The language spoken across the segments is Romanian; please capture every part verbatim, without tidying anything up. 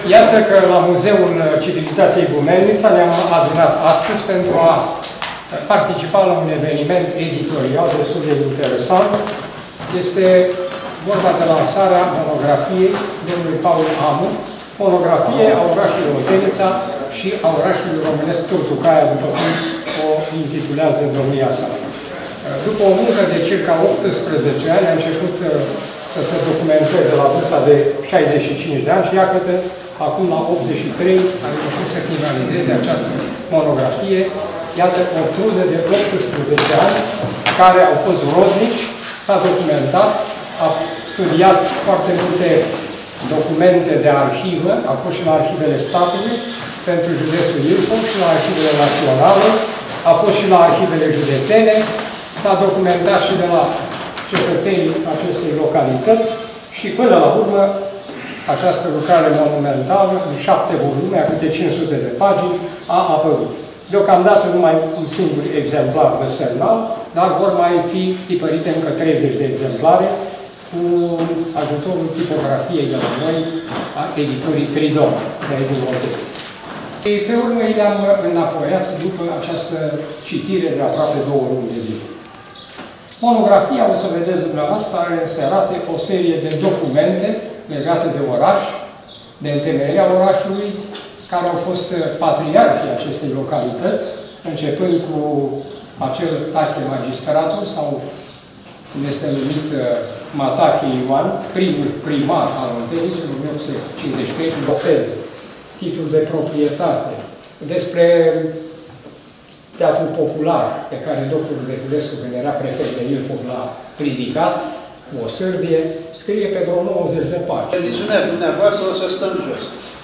Iată că la Muzeul Civilizației Gumelnița ne-am adunat astăzi pentru a participa la un eveniment editorial destul de interesant. Este vorba de lansarea monografiei domnului Paul Amu, monografie a orașului Oltenița și a orașului românesc Turtucaia, după cum o intitulează domnia sa. După o muncă de circa optsprezece ani, a început să se documenteze la vârsta de șaizeci și cinci de ani și iată că acum la optzeci și trei a reușit să finalizeze această monografie. Iată o trudă de optsprezece ani care au fost rodnici, s-a documentat, a studiat foarte multe documente de arhivă, a fost și la arhivele statului pentru județul Ilfov și la arhivele naționale, a fost și la arhivele județene, s-a documentat și de la cetățenii acestei localități și până la urmă această lucrare monumentală, în șapte volume, a câte cinci sute de pagini, a apărut. Deocamdată numai un singur exemplar de semnal, dar vor mai fi tipărite încă treizeci de exemplare cu ajutorul tipografiei de la noi a editorii Tridon, de Edul Oltenița. Pe urmă, le-am înapoiat după această citire de aproape două luni de zile. Monografia, o să vedeți dumneavoastră, are înserate o serie de documente legate de oraș, de întemeierea orașului, care au fost patriarhii acestei localități, începând cu acel Tache Magistratul, sau cum este numit Matache Ioan, primul primar al Olteniței, în o mie opt sute cincizeci și trei, botez, titlul de proprietate, despre Teatrul Popular, pe care doctorul Regulescu, când era prefect de Ilfov, l-a ridicat, o sârdie, scrie pe vreo nouăzeci de pagini. Emisiunea dumneavoastră o să stăm jos.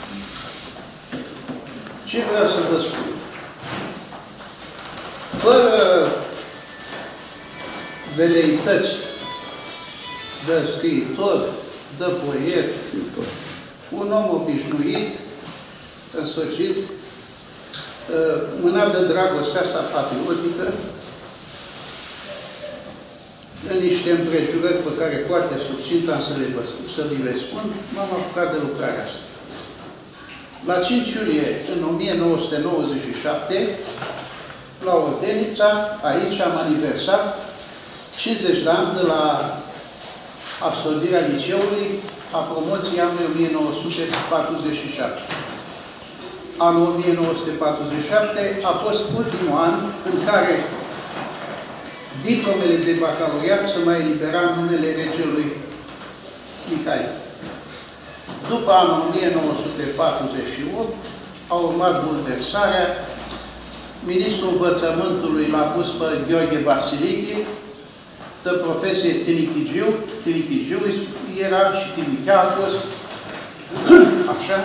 Ce vreau să vă spun? Fără veleități de scriitor, de poet, un om obișnuit, însfârșit, mâna de dragostea sa patriotică, în niște împrejurări pe care foarte succint am să, le, să vi le spun, m-am apucat de lucrarea asta. La cinci iulie, în o mie nouă sute nouăzeci și șapte, la Oltenița, aici am aniversat cincizeci de ani de la absolvirea liceului a promoției anului o mie nouă sute patruzeci și șapte. Anul o mie nouă sute patruzeci și șapte a fost ultimul an în care diplomele de bacalaureat se mai elibera în numele regelui Mihai. După anul o mie nouă sute patruzeci și opt a urmat bulversarea. Ministrul Învățământului l-a pus pe Gheorghe Vasilichi, de profesie Tinichigiu, Tinichigiu era și Tinichea a fost, așa,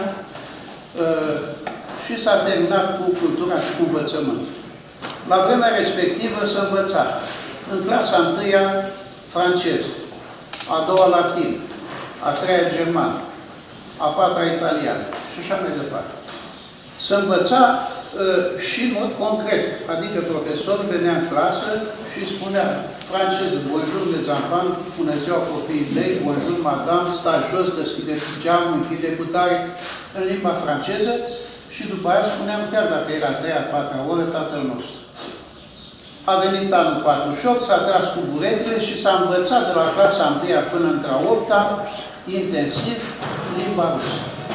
și s-a terminat cu cultura și cu învățământul. La vremea respectivă se învăța în clasa întâia franceză, a doua latină, a treia germană, a patra italiană și așa mai departe. Se învăța uh, și în mod concret, adică profesorul venea în clasă și spunea franceză, bonjour les enfants, bună ziua copiii mei, bonjour madame, sta jos, deschide geamul, închide cu tare, în limba franceză și după aia spuneam, chiar dacă era a treia, a patra oră, tatăl nostru. A venit anul patruzeci și opt, s-a tras cu buretele și s-a învățat de la clasa întâia până între a opta, intensiv, limba rusă.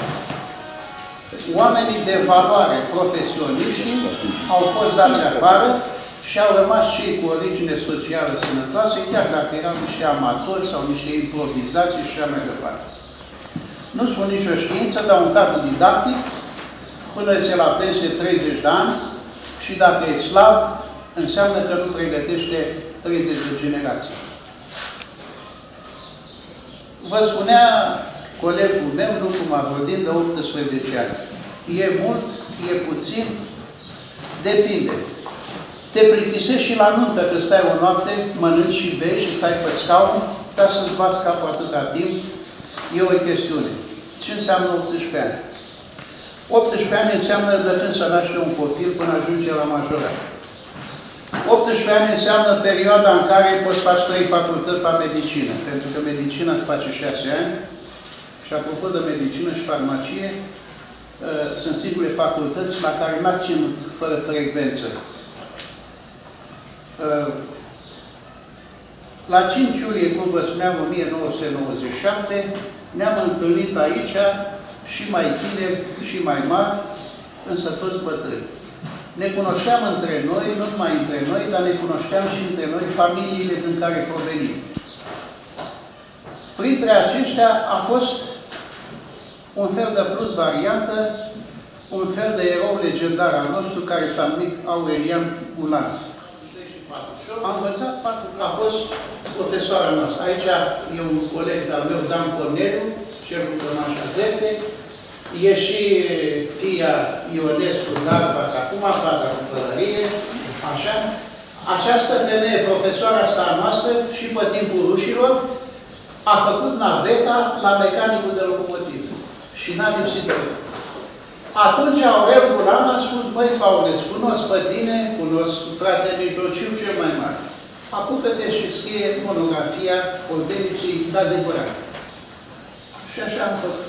Oamenii de valoare, profesioniști, au fost dați afară și au rămas cei cu origine socială sănătoasă, chiar dacă erau niște amatori sau niște improvizații și așa mai departe. Nu spun nicio știință, dar un cadru didactic, până se la pensie treizeci de ani și dacă e slab, înseamnă că nu pregătește treizeci de generații. Vă spunea colegul meu, nu cum a vorbit, de optsprezece ani. E mult, e puțin, depinde. Te plictisești și la nuntă, că stai o noapte, mănânci și bei și stai pe scaun, ca să-ți bați capul atâta timp, e o chestiune. Ce înseamnă optsprezece ani? optsprezece ani înseamnă de când se naște un copil până ajunge la majorat. optsprezece ani înseamnă perioada în care poți face trei facultăți la medicină, pentru că medicina îți face șase ani și apropo de medicină și farmacie, sunt singure facultăți la care n-ați ținut fără frecvență. La cinci iulie, cum vă spuneam, o mie nouă sute nouăzeci și șapte, ne-am întâlnit aici și mai tineri și mai mari, însă toți bătrâni. Ne cunoșteam între noi, nu numai între noi, dar ne cunoșteam și între noi familiile din care provenim. Printre aceștia a fost un fel de plus variantă, un fel de erou legendar al nostru care s-a numit Aurelian Ulan. A învățat patru, a fost profesoara noastră. Aici e un coleg al meu, Dan Corneliu, cel cu cămașa verde. E și Pia Ionescu Darbas, acum fata cu fălărie, așa. Această femeie, profesoara sa noastră, și pe timpul rușilor, a făcut naveta la mecanicul de locomotivă. Și n-a lipsit de lucru. Atunci Aurel Gulan a spus, băi, Paulus, cunosc pe tine, cunosc fratele mijlociu cel mai mare. Apucă-te și scrie monografia Olteniții de adevărat. Și așa am făcut.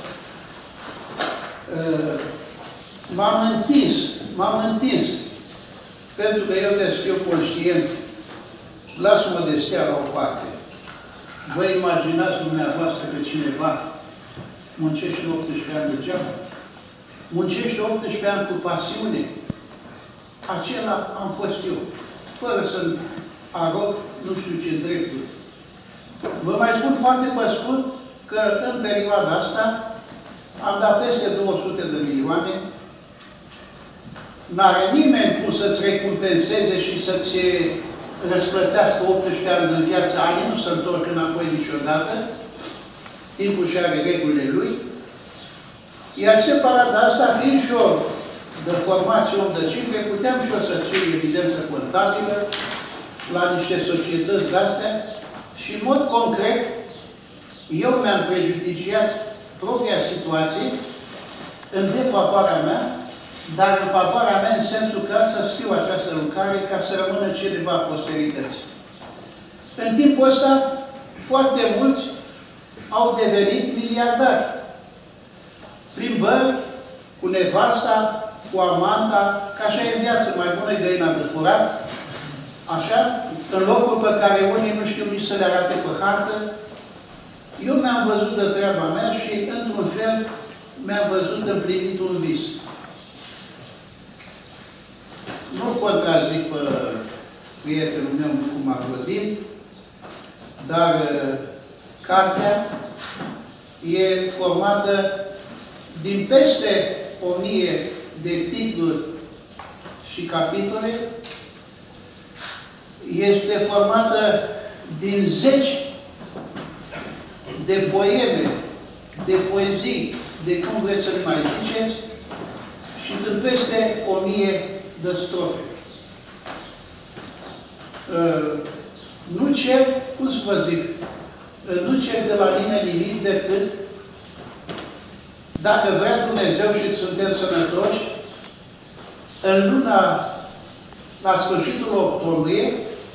M-am întins, m-am întins, pentru că eu trebuie să fiu conștient, las modestia la o parte. Vă imaginați dumneavoastră că cineva muncește optsprezece ani degeaba? Muncește optsprezece ani cu pasiune? Acela am fost eu, fără să-mi arăt nu știu ce drepturi. Vă mai spun foarte pe scurt că în perioada asta am dat peste două sute de milioane. N-are nimeni cum să-ți recompenseze și să-ți răsplătească optsprezece ani din viață, anii nu se întorc înapoi niciodată. Timpul și are regulile lui. Iar separat de asta, fiind și eu de formație om de cifre, puteam și eu să cer evidență contabilă la niște societăți de-astea și, în mod concret, eu mi-am prejudiciat propria situație în defavoarea mea, dar în favoarea mea în sensul că să scriu această lucrare ca să rămână ceva posterității. În timpul ăsta, foarte mulți au devenit miliardari. Plimbări cu nevasta, cu amanta, că așa e în viață, mai bună găina de furat, așa, în locuri pe care unii nu știu nici să le arate pe hartă. Eu mi-am văzut de treaba mea și, într-un fel, mi-am văzut împlinit un vis. Nu contrazic pe prietenul meu cu Macrodin, dar cartea e formată din peste o mie de titluri și capitole, este formată din zeci de poeme, de poezii, de cum vreți să le mai ziceți, și din peste o mie de strofe. Nu cer, cum să vă zic, nu cer de la nimeni nimic decât dacă vrea Dumnezeu și suntem sănătoși, în luna, la sfârșitul octombrie,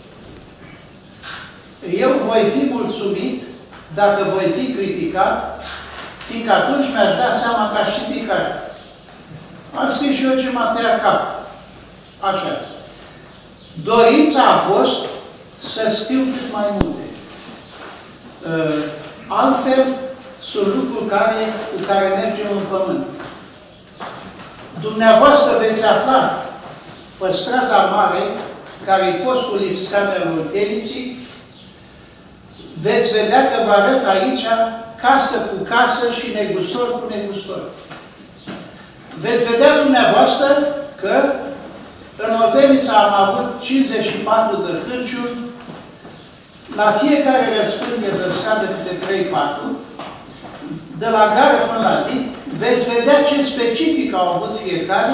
eu voi fi mulțumit dacă voi fi criticat, fiindcă atunci mi-aș da seama că aș ști care. Am scris și eu ce m-a tăiat cap. Așa. Dorința a fost să scriu cât mai multe. Altfel, sunt lucruri care, cu care mergem în pământ. Dumneavoastră veți afla pe strada mare, care e fostul Lipscan al Olteniții, veți vedea că vă arăt aici casă cu casă și negustor cu negustor. Veți vedea dumneavoastră că în Oltenița am avut cincizeci și patru de cârciuri, la fiecare răspândie de scadă câte trei patru, de la gară până la Dip, veți vedea ce specific au avut fiecare,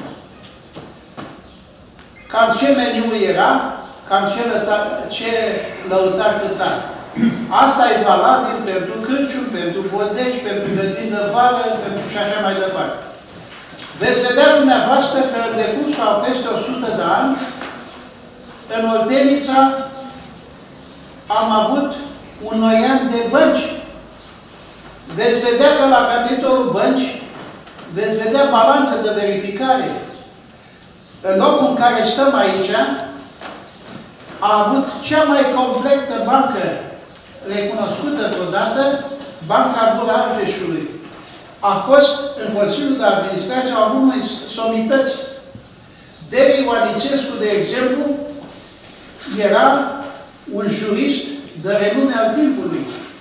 cam ce meniu era, cam ce, lătar, ce lăutar cânta. Asta e valabil pentru cârciuri, pentru bodești, pentru grădini de vară, pentru și așa mai departe. Veți vedea dumneavoastră că în decursul au peste o sută de ani, în Oltenița am avut un noian de bănci. Veți vedea că la capitolul bănci veți vedea balanță de verificare. În locul în care stăm aici, a avut cea mai completă bancă recunoscută vreodată, Banca Dura Argeșului. A fost în Consiliul de Administrație, au avut mai somități. Deri Ioanițescu, de exemplu, era un jurist de renume al timpului.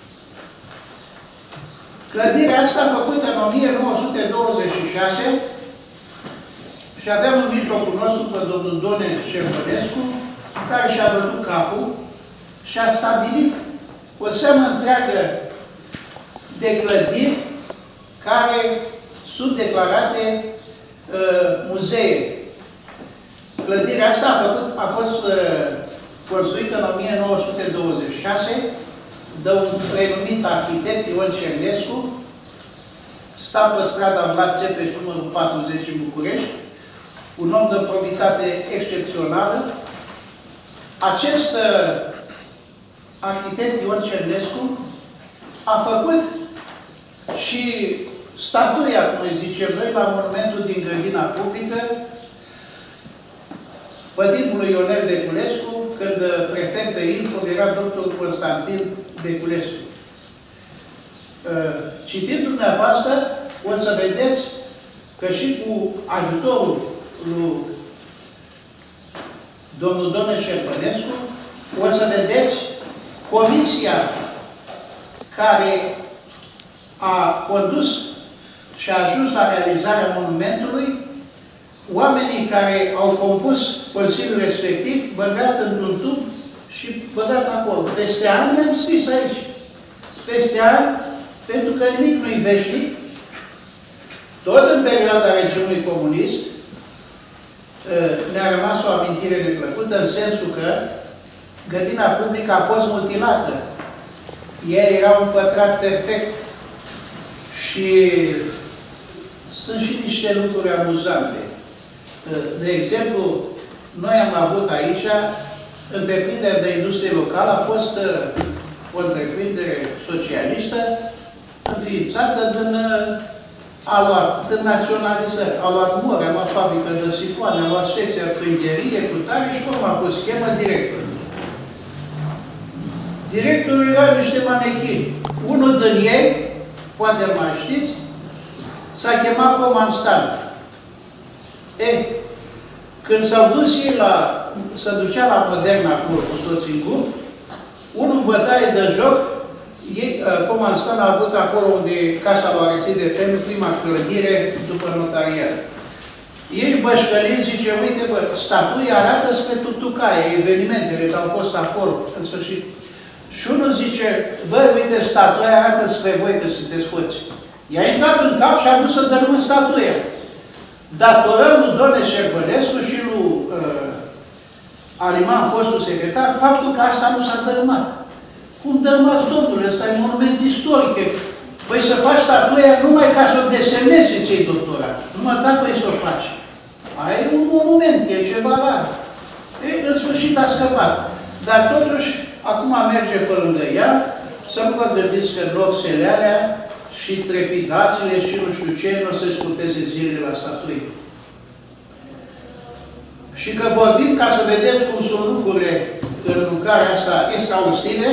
Clădirea asta, făcută în o mie nouă sute douăzeci și șase, și aveam în mijlocul nostru pe domnul Done Șerpănescu, care și-a bătut capul și a stabilit o seamă întreagă de clădiri care sunt declarate uh, muzee. Clădirea asta a, făcut, a fost uh, construită în o mie nouă sute douăzeci și șase de un renumit arhitect, Ion Cernescu, sta pe strada Vlad Țepeș, numărul patruzeci în București, un om de probitate excepțională. Acest uh, arhitect Ion Cernescu a făcut și statuia, cum îi zicem noi, la monumentul din grădina publică, pe timpul lui Ionel Deculescu, când prefect de Ilfov era doctorul Constantin Deculescu. Citind dumneavoastră, o să vedeți că și cu ajutorul lui domnul Done Șerpănescu, o să vedeți comisia care a condus și a ajuns la realizarea monumentului, oamenii care au compus Consiliul respectiv, băgat într-un tub și băgat acolo. Peste ani le-am scris aici. Peste ani, pentru că nimic nu-i veșnic, tot în perioada regimului comunist, ne-a rămas o amintire neplăcută, în sensul că grădina publică a fost mutilată. Ea era un pătrat perfect. Și sunt și niște lucruri amuzante. De exemplu, noi am avut aici, întreprinderea de industrie locală a fost o întreprindere socialistă înființată din, a luat, din naționalizări. A luat mor, a luat fabrică de sifoane, a luat secția frângherie, cu tare și urma cu schemă director. Directorul era niște manechini. Unul din ei, poate îl mai știți, s-a chemat Comandant. E, când s-au dus ei la, se ducea la Moderna acolo, cu toți în grup, unul bătaie de joc, ei, Comandant a avut acolo unde Casa lui Aristide Temiu, prima clădire după notariat. Ei bășcălii zice, uite bă, statuia arată spre Tutucaia, evenimentele au fost acolo, în sfârșit. Și unul zice, bă, uite, statuia arată spre voi că sunteți hoți. I-a intrat în cap și a vrut să dărâmă statuia. Datorăm lui Done Șerpănescu și lui uh, Aliman, fostul secretar, faptul că asta nu s-a dărâmat. Cum dărâmați, domnule? Ăsta e monument istoric. Păi să faci statuia numai ca să o desemnezi și ți-ai doctorat. Numai dacă păi să o faci. Aia e un monument, e ceva rar. Ei, în sfârșit a scăpat. Dar totuși, acum merge pe lângă ea, să nu vă gândiți că noxele alea și trepidațiile și nu știu ce, nu o să-și puteze zilele la statui. Și că vorbim, ca să vedeți cum sunt lucrurile în lucrarea asta exhaustive,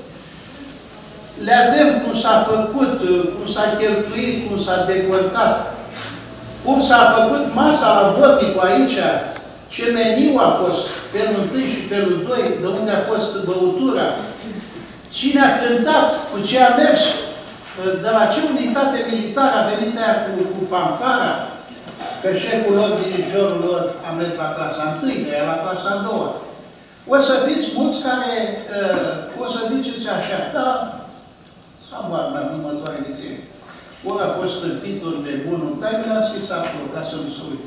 le avem cum s-a făcut, cum s-a cheltuit, cum s-a decoltat, cum s-a făcut masa la Vornicu aici, ce meniu a fost, felul întâi și felul doi, de unde a fost băutura, cine a cântat, cu ce a mers, de la ce unitate militară a venit aia cu, cu fanfara, că șeful lor, dirijorul lor, a mers la clasa întâi, ea la clasa a doua. O să fiți mulți care uh, o să ziceți așa, da, am la următoarele zile. Ori a fost tâmpit, ori de bun, dar mi l-am scris acolo, ca să nu se uite.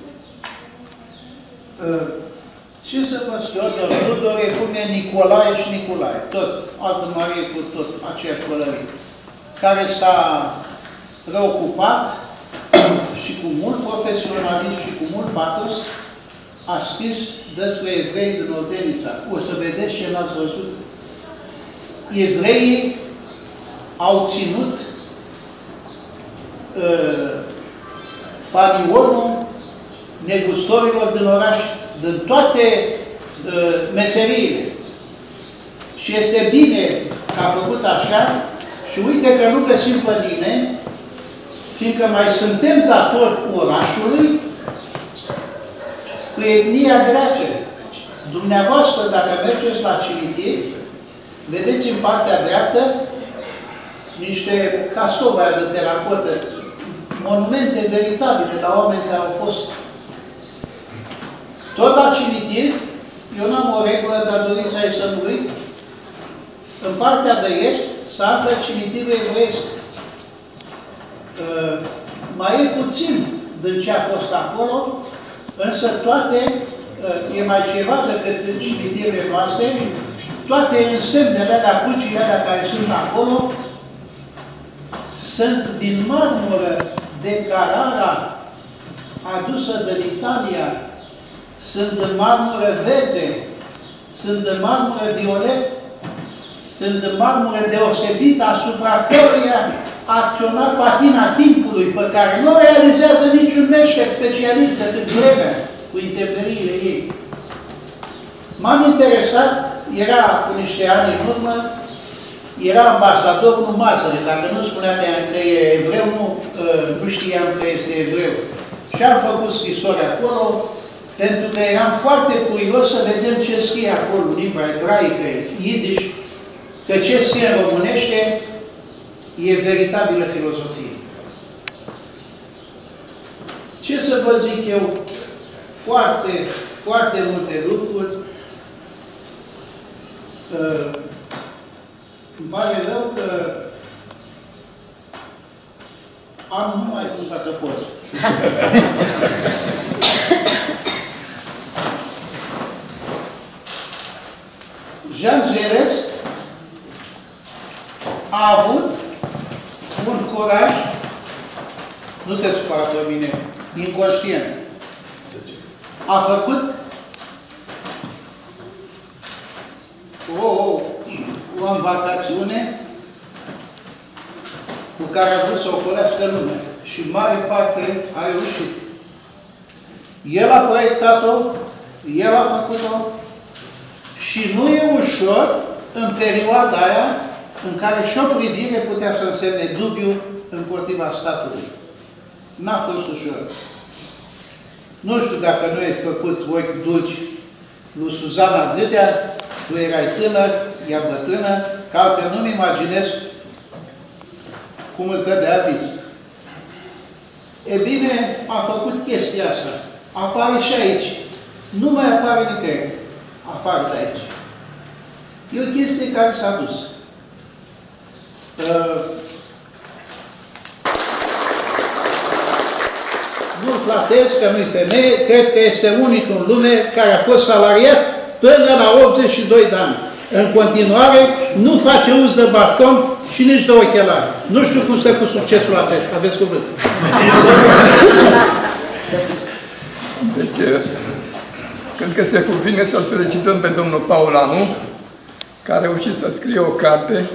Uh, ce să vă spun, Tudore, cum e Nicolae și Nicolae, tot, altă Marie cu tot, aceea pălărie, care s-a preocupat și cu mult profesionalism și cu mult patos a scris despre evrei din Oltenița. O să vedeți ce n-ați văzut. Evreii au ținut uh, fanionul negustorilor din oraș, din toate uh, meseriile. Și este bine că a făcut așa și uite că nu găsim pe nimeni, fiindcă mai suntem datori orașului cu etnia greacă. Dumneavoastră, dacă mergeți la cimitir, vedeți în partea dreaptă niște casove de teracotă, monumente veritabile la oameni care au fost. Tot la cimitir, eu n-am o regulă, dar dorința e să nu uit, în partea de est se află cimitirul evreiesc. Uh, mai e puțin din ce a fost acolo, însă toate, uh, e mai ceva decât cimitirile noastre, toate însemnele alea, crucile alea care sunt acolo, sunt din marmură de Carrara, adusă din Italia, sunt de marmură verde, sunt de marmură violet, sunt de marmură deosebită asupra căruia a acționat patina timpului, pe care nu realizează niciun meșter specialist decât vremea cu intemperiile ei. M-am interesat, era cu niște ani în urmă, era ambasadorul Mazăre, dacă nu spunea că e evreu, nu, nu știam că este evreu. Și am făcut scrisori acolo, pentru că eram foarte curios să vedem ce scrie acolo, limba ebraică, Yiddish, că ce scrie în românește e veritabilă filozofie. Ce să vă zic eu? Foarte, foarte multe lucruri. Uh, îmi pare rău că am numai pus dacă pot. Jean Zveresc a avut un curaj, nu te supăra pe mine, inconștient. A făcut o, o, o embarcațiune cu care a vrut să ocolească lumea. Și mare parte a reușit. El a proiectat-o, el a făcut-o și nu e ușor în perioada aia în care și o privire putea să însemne dubiu împotriva statului. N-a fost ușor. Nu știu dacă nu ai făcut ochi dulci lui Suzana Gâdea, tu erai tânăr, ea bătrână, că altfel nu-mi imaginez cum îți dă de aviz. E bine, a făcut chestia asta. Apare și aici. Nu mai apare nicăieri afară de aici. E o chestie care s-a dus. Uh, nu flatez că nu-i femeie, cred că este unicul în lume care a fost salariat până la optzeci și doi de ani. În continuare, nu face uz de baston și nici de ochelari. Nu știu cum să cu succesul la fel. Aveți cuvânt. Deci, cred că se cuvine să-l felicităm pe domnul Paul Amu, care a reușit să scrie o carte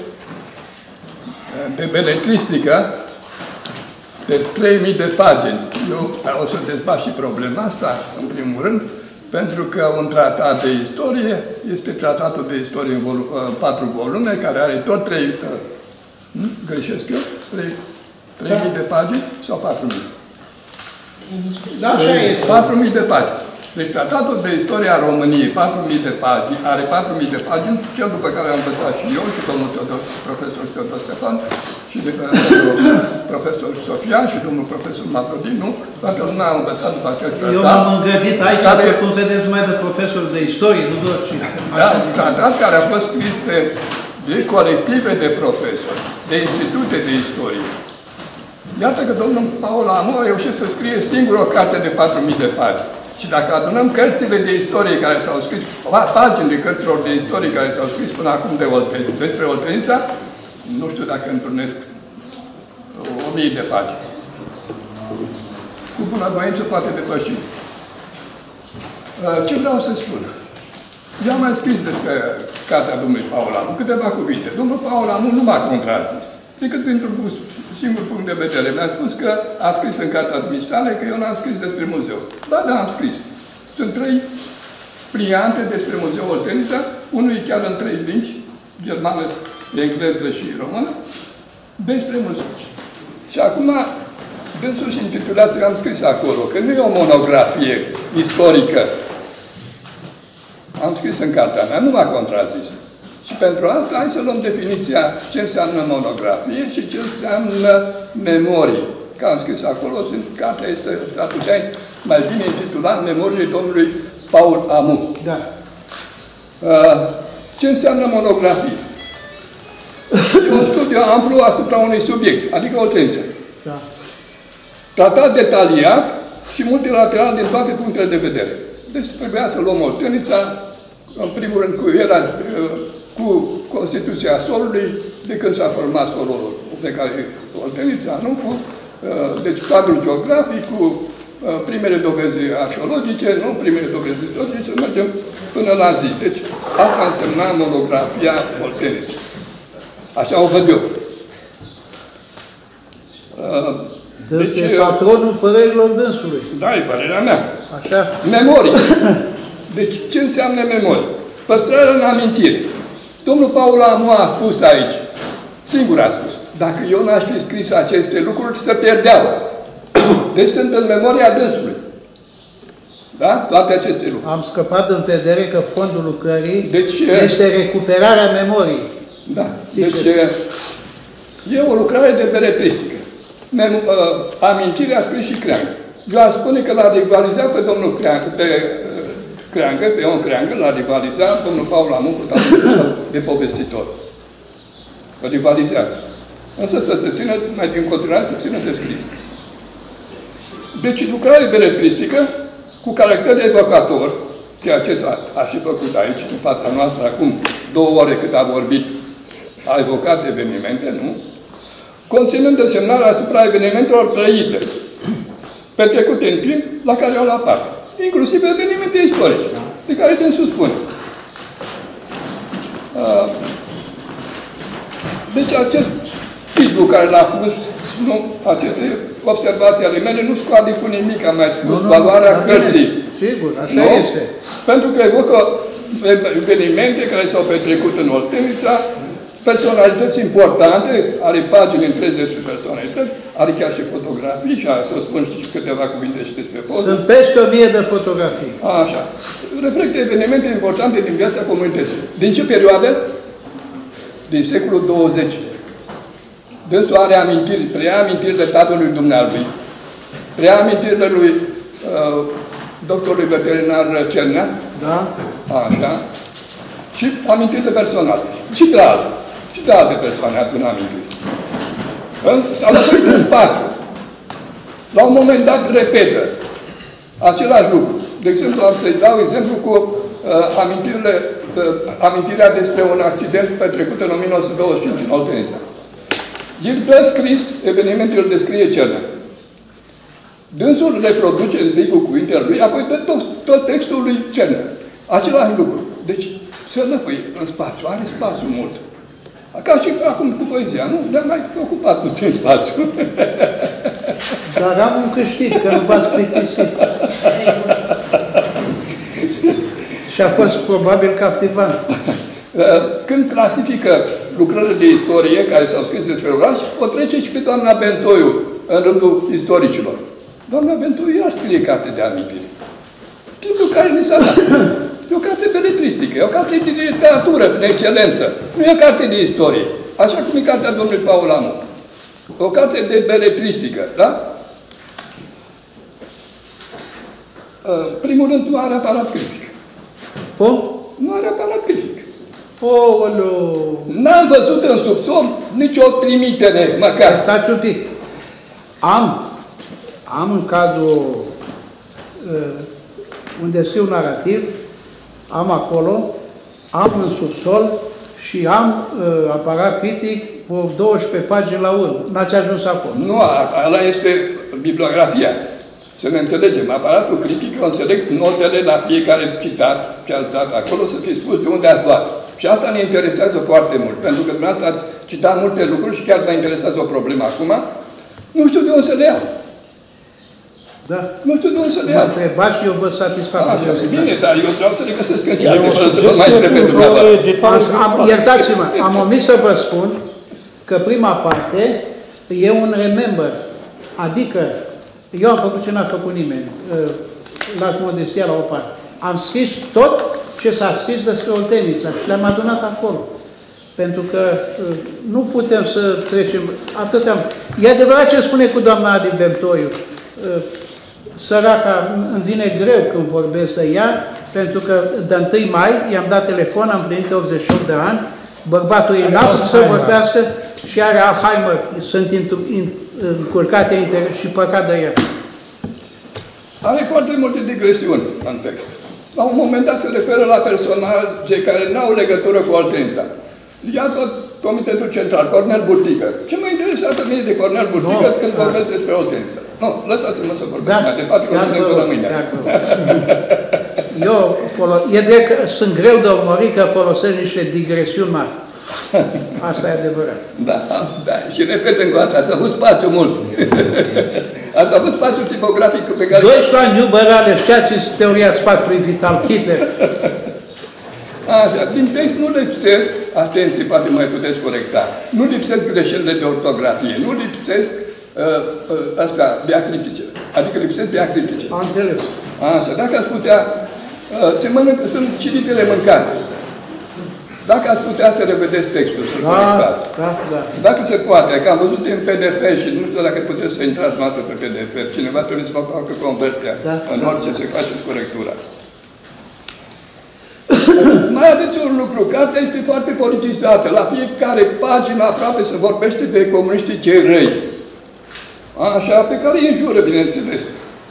de beletristică de trei mii de pagini. Eu o să dezbat și problema asta, în primul rând, pentru că un tratat de istorie este tratatul de istorie în volu patru volume, care are tot trei... Nu? Greșesc eu? trei mii de pagini sau patru mii? Da, așa este. patru mii de pagini. Deci tratatul de istorie a României, patru mii de pagini, are patru mii de pagini, cel după care am învățat și eu, și domnul Teodor, profesor Teodor Ștefan, și de profesor Sofia, și domnul profesor Matrodin, nu? Toată lumea a învățat după acest tratat. Eu m-am îngădit aici, care, cum vedeți, numai de profesor de istorie, nu doar cine. Da, tratat care a fost scris de, de colective de profesori, de institute de istorie. Iată că domnul Paul Amu a reușit să scrie singur o carte de patru mii de pagini. Și dacă adunăm cărțile de istorie care s-au scris, paginile cărților de istorie care s-au scris până acum de Oltenia, despre Oltenița, nu știu dacă întrunesc o mie de pagini. Cu bunăvoință poate depăși. Ce vreau să spun? Eu am mai scris despre cartea domnului Paul Amu, câteva cuvinte. Domnul Paul Amu nu m-a contrazis. decât dintr-un singur punct de vedere. Mi-a spus că a scris în cartea administrare că eu n-am scris despre muzeu. Da, da, am scris. Sunt trei pliante despre Muzeul Oltenița, unul e chiar în trei limbi, germană, engleză și română, despre muzeu. Și acum, dânsul și intitulația am scris acolo, că nu e o monografie istorică. Am scris în cartea mea, nu m-a contrazis. Și pentru asta, hai să luăm definiția ce înseamnă monografie și ce înseamnă memorie. Că am scris acolo, cartea este, s-ar putea mai bine intitula Memoriile domnului Paul Amu. Da. Ce înseamnă monografie? E un studiu amplu asupra unui subiect, adică Oltenița. Da. Tratat detaliat și multilateral din toate punctele de vedere. Deci trebuia să luăm Oltenița, în primul rând cu era, cu Constituția solului, de când s-a format solul de care Oltenița, nu? Cu, deci cadrul geografic, cu primele dovezi arheologice, nu? Primele dovezi istorice, mergem până la zi. Deci asta însemna monografia Oltenița. Așa o văd eu. Deci, deci e patronul părerilor dânsului. Da, e părerea mea. Așa. Memorie. Deci, ce înseamnă memorie? Păstrarea în amintire. Domnul Paul Amu a spus aici, singur a spus, dacă eu n-aș fi scris aceste lucruri, se pierdeau. Deci sunt în memoria dânsului. Da? Toate aceste lucruri. Am scăpat în vedere că fondul lucrării deci, este recuperarea memoriei. Da. Deci, e o lucrare de beletristică. Mem uh, amintirea a scris și Creangă. Eu aș spune că l-a rivalizat pe domnul Creangă, pe uh, Creangă, pe Ion Creangă, l-a rivalizat domnul Paul Amu cu de povestitor. Îl rivalizează. Însă să se țină, mai din continuare, să țină de scris. Deci, lucrare beletristică cu caracter de evocator, ceea ce a și făcut aici, în fața noastră, acum două ore cât a vorbit, a evocat evenimente, nu? Conținând însemnarea asupra evenimentelor trăite, petrecute în timp, la care au luat parte. Inclusiv evenimente istorice, de care dânsul spune. Deci acest titlu care l-a pus, nu, aceste observații ale mele nu scoate cu nimic, am mai spus, nu, nu, valoarea cărții. Sigur, așa nu? Este. Pentru că evocă evenimente care s-au petrecut în Oltenița, personalități importante, are pagini întregi despre personalități, are chiar și fotografii, și să spun și câteva cuvinte și despre poze. Sunt peste o mie de fotografii. A, așa. Reflectă evenimente importante din viața comunității. Din ce perioadă? Din secolul douăzeci. Dânsul are amintiri, preia amintiri de tatălui dumnealui, preia amintirile lui uh, doctorului veterinar Cernea, da. Așa, și amintirile personale. Și de alte. Și de alte persoane adun amintiri. S-a lămurit în spațiu. La un moment dat repetă același lucru. De exemplu, am să-i dau exemplu cu uh, amintirile, uh, amintirea despre un accident petrecut în o mie nouă sute douăzeci și cinci în Oltenița. El dă scris, evenimentele îl descrie Cernea. Dânsul reproduce întâi cu cuvintele lui, apoi dă tot, tot textul lui Cernea. Același lucru. Deci, se lăpăie în spațiu, are spațiu mult. Ca și acum cu poezia, nu? Ne-am mai ocupat puțin spațiu. Dar am un câștig, că nu v-ați plictisit. Și a fost probabil captivant. Când clasifică lucrările de istorie care s-au scris despre oraș, o trece și pe doamna Bentoiu în rândul istoricilor. Doamna Bentoiu iar scrie carte de amintiri. Timpul care ni s-a dat. E o carte beletristică, e o carte de literatură, de excelență. Nu e o carte de istorie. Așa cum e cartea domnului Paul Amu. O carte de beletristică, da? Primul rând, nu are aparat critic. Cum? Nu are aparat critic. Ooleu! N-am văzut în subsol nicio trimitere, măcar. Stați un pic. Am, am în cadrul uh, unde scriu narrativ, am acolo, am în subsol și am uh, aparat critic cu douăsprezece pagini la urmă. N-ați ajuns acolo. Nu, ăla este bibliografia. Să ne înțelegem. Aparatul critic, eu înțeleg notele la fiecare citat ce ați dat acolo, să fie spus de unde ați luat. Și asta ne interesează foarte mult, pentru că dumneavoastră ați citat multe lucruri și chiar mă interesează o problemă acum, nu știu de unde să le iau. Da. Nu știu de unde să le Mă iau. întrebați și eu vă satisfac. Bine, dar eu vreau să le găsesc în carte, fără să vă mai întrebe dumneavoastră. Iertați-mă, am omis să vă spun că prima parte e un remember. Adică, eu am făcut ce n-a făcut nimeni. Las modestia la o parte. Am scris tot ce s-a scris despre Oltenița și le-am adunat acolo. Pentru că nu putem să trecem atâtea... E adevărat ce spune cu doamna Adi Bentoiu. Săraca, îmi vine greu când vorbesc de ea, pentru că de întâi mai i-am dat telefon, am plinit optzeci și opt de ani, bărbatul ei n-a putut să vorbească și are Alzheimer, sunt încurcate și păcat de ea. Are foarte multe digresiuni în text. La un moment dat se referă la personaje care nu au legătură cu Oltenița. Ia tot Comitetul Central, Cornel Burtică. Ce mă interesează pe mine de Cornel Burtică no, când da. vorbesc despre Oltenița? Nu, lăsați-mă să vorbesc da, mai departe, că o ținem până mâine. Eu e de că sunt greu de urmărit că folosesc niște digresiuni mari. Asta e adevărat. Da, da. Și repet încă o dată, ați avut spațiu mult. Ați avut spațiu tipografic pe care... Deutschland über alles, știați teoria spațiului vital, Hitler. Așa, din text nu lipsesc, atenție, poate mai puteți corecta, nu lipsesc greșelile de ortografie, nu lipsesc uh, uh, asta, diacritice, adică lipsesc diacritice. Am înțeles. Așa, dacă ați putea, uh, se mănâncă, sunt cititele mâncate. Dacă ați putea să revedeți textul, să-l da, corectați. Da, da. Dacă se poate, că am văzut în P D F și nu știu dacă puteți să intrați noastră pe P D F, cineva trebuie să facă conversia da, în da, orice da. se faceți corectura. Mai aveți un lucru, cartea este foarte politizată. La fiecare pagină aproape se vorbește de comuniștii cei răi. Așa, pe care îi înjură, bineînțeles.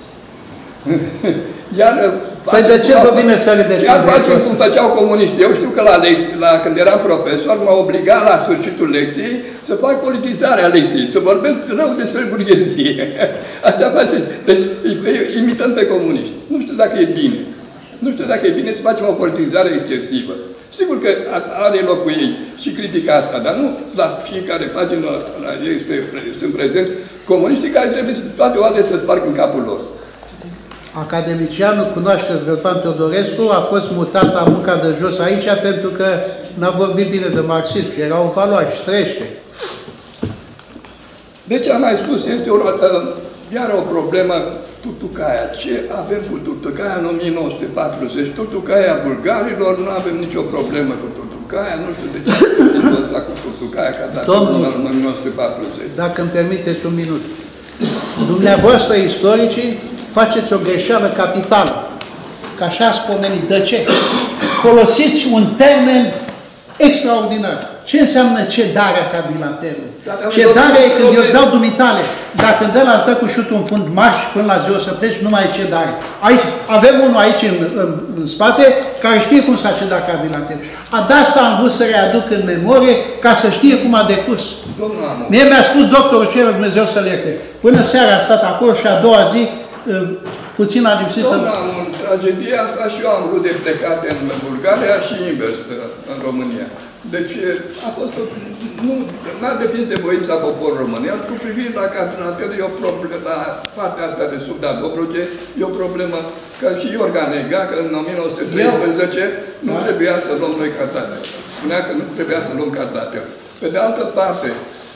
Iar, păi de ce vă vine să râdeți? Chiar facem cum făceau comuniștii. Eu știu că la lecții, la, când eram profesor, m-a obligat la sfârșitul lecției să fac politizarea lecției, să vorbesc rău despre burghezie. Așa faceți. Deci, imităm pe comuniști. Nu știu dacă e bine. Nu știu dacă e bine să facem o politizare excesivă. Sigur că are locul ei și critica asta, dar nu la fiecare pagină la ei sunt prezenți comuniștii care trebuie să toate oarele să sparg în capul lor. Academicianul, cunoașteți, Răzvan Teodorescu, a fost mutat la munca de jos aici pentru că n-a vorbit bine de marxism și era o valoare și trăiește. Deci am mai spus, este o, iar o problemă. Tutucaia. Ce avem cu Tutucaia în o mie nouă sute patruzeci? Tutucaia bulgarilor, nu avem nicio problemă cu Tutucaia, nu știu de ce am ăsta cu Tutucaia, ca dacă în o mie nouă sute patruzeci. Dacă îmi permiteți un minut. Dumneavoastră, istoricii, faceți o greșeală capitală. Că așa ați pomenit. De ce? Folosiți un termen extraordinar. Ce înseamnă cedarea cabilaterului? Cedarea e când eu îți dau dumitale. Dacă îmi dă la dă cu șutul în fund marș până la zi o să pleci, nu mai e cedare. Aici, avem unul aici în, în, în spate care știe cum s-a cedat cabilaterul. De asta am vrut să readuc în memorie ca să știe cum a decurs. Mie mi-a spus doctorul Ceră, Dumnezeu să-l ierte. Până seara a stat acolo și a doua zi puțin a lipsit să... Domnul, în tragedia asta și eu am vrut de plecate în Bulgaria și invers în România. Deci a fost o... Nu, n-a depins de voința poporului românesc. Cu privire la candidatură, e o problemă, la partea asta de sub da Dobroge, e o problemă că și Iorga nega că în o mie nouă sute treisprezece nu da. trebuia să luăm noi candidatură. Spunea că nu trebuia să luăm candidatură. Pe de altă parte,